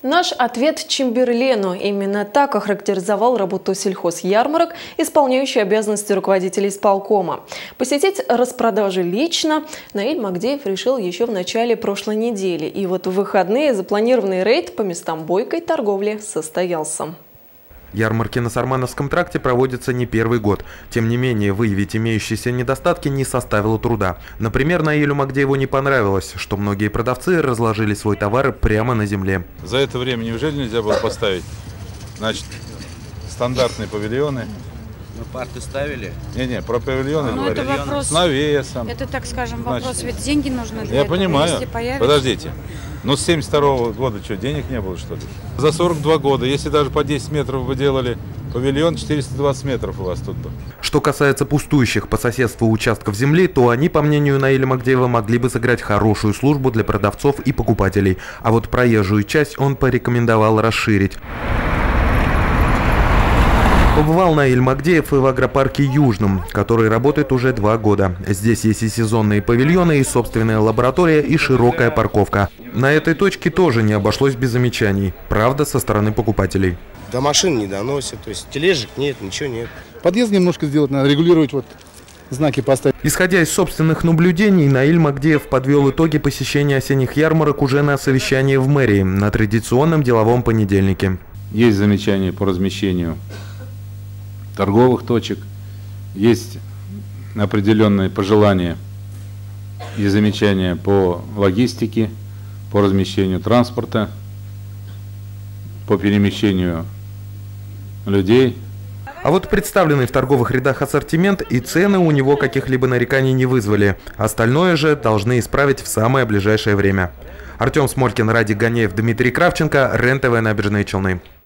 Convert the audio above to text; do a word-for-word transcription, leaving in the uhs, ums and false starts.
Наш ответ Чемберлену. Именно так охарактеризовал работу сельхозярмарок, исполняющий обязанности руководителей исполкома. Посетить распродажи лично Наиль Магдеев решил еще в начале прошлой недели. И вот в выходные запланированный рейд по местам бойкой торговли состоялся. Ярмарки на Сармановском тракте проводятся не первый год. Тем не менее, выявить имеющиеся недостатки не составило труда. Например, Наилю Магдееву не понравилось, что многие продавцы разложили свой товар прямо на земле. За это время неужели нельзя было поставить, значит, стандартные павильоны? Ну, парты ставили? Не-не, про павильоны ну, говорят. Это вопрос, с навесом. Это, так скажем, вопрос, Значит, ведь деньги нужны для я этого. понимаю. Если появится... Подождите. Но с семьдесят второго года что, денег не было, что ли? За сорок два года, если даже по десять метров вы делали павильон, четыреста двадцать метров у вас тут был. Что касается пустующих по соседству участков земли, то они, по мнению Наиля Магдеева, могли бы сыграть хорошую службу для продавцов и покупателей. А вот проезжую часть он порекомендовал расширить. Побывал Наиль Магдеев и в агропарке Южном, который работает уже два года. Здесь есть и сезонные павильоны, и собственная лаборатория, и широкая парковка. На этой точке тоже не обошлось без замечаний. Правда, со стороны покупателей. До машин не доносят, то есть тележек нет, ничего нет. Подъезд немножко сделать надо, регулировать, вот знаки поставить. Исходя из собственных наблюдений, Наиль Магдеев подвел итоги посещения осенних ярмарок уже на совещании в мэрии, на традиционном деловом понедельнике. Есть замечания по размещению торговых точек, есть определенные пожелания и замечания по логистике, по размещению транспорта, по перемещению людей. А вот представленный в торговых рядах ассортимент и цены у него каких-либо нареканий не вызвали. Остальное же должны исправить в самое ближайшее время. Артем Смолькин, Радик Ганеев, Дмитрий Кравченко, РЕН-ТВ, Набережные Челны.